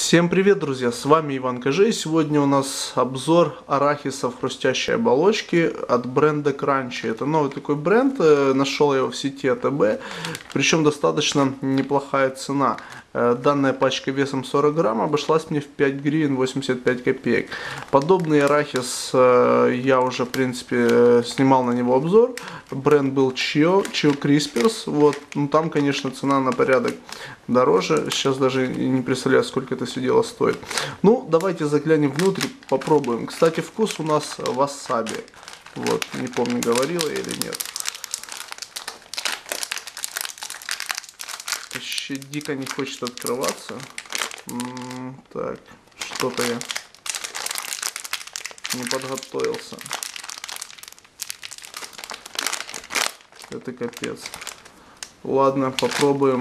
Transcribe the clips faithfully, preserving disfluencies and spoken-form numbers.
Всем привет, друзья, с вами Иван Кажей. Сегодня у нас обзор арахиса в хрустящей оболочке от бренда Crunchy. Это новый такой бренд, нашел я его в сети АТБ, причем достаточно неплохая цена. Данная пачка весом сорок грамм обошлась мне в пять гривен восемьдесят пять копеек. Подобный арахис я уже, в принципе, снимал на него обзор. Бренд был Chio, Chio Crispers. Вот. Ну, там, конечно, цена на порядок дороже. Сейчас даже не представляю, сколько это все дело стоит. Ну, давайте заглянем внутрь, попробуем. Кстати, вкус у нас васаби. Вот, не помню, говорила я или нет. Еще дико не хочет открываться. М-м, так, что-то я не подготовился. Это капец. Ладно, попробуем.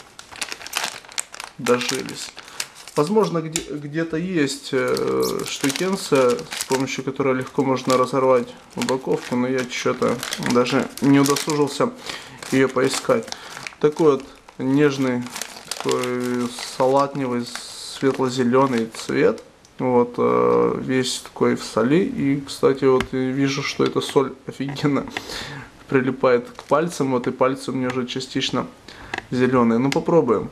Дожились. Возможно, где, где-то есть э, штукенция, с помощью которой легко можно разорвать упаковку, но я что-то даже не удосужился ее поискать. Такой вот нежный, такой салатневый, светло-зеленый цвет. Вот, э, весь такой в соли. И, кстати, вот вижу, что эта соль офигенно прилипает к пальцам. Вот и пальцы у меня уже частично зеленые. Ну, попробуем.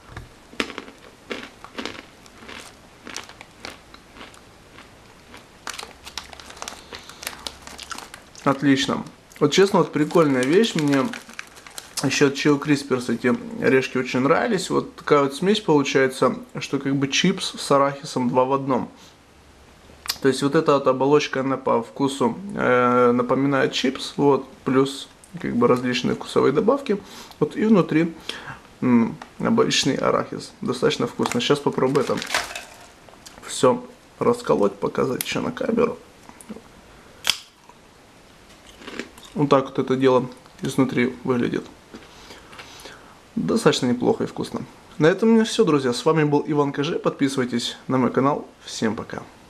Отлично. Вот честно, вот прикольная вещь. Мне еще от Chio Crispers эти орешки очень нравились. Вот такая вот смесь получается, что как бы чипс с арахисом два в одном. То есть вот эта вот оболочка, она по вкусу э, напоминает чипс. Вот, плюс как бы различные вкусовые добавки. Вот и внутри м, обычный арахис. Достаточно вкусно. Сейчас попробую это все расколоть, показать еще на камеру. Вот так вот это дело изнутри выглядит. Достаточно неплохо и вкусно. На этом у меня все, друзья. С вами был Иван Кажей. Подписывайтесь на мой канал. Всем пока.